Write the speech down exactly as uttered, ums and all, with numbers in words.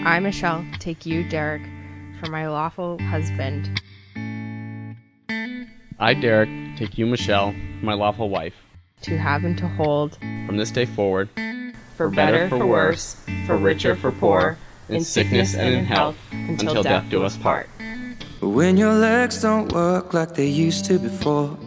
I, Michelle, take you, Derek, for my lawful husband. I, Derek, take you, Michelle, my lawful wife, to have and to hold, from this day forward, for better, for worse, for richer, for poor, in sickness and in health, until death do us part. When your legs don't work like they used to before,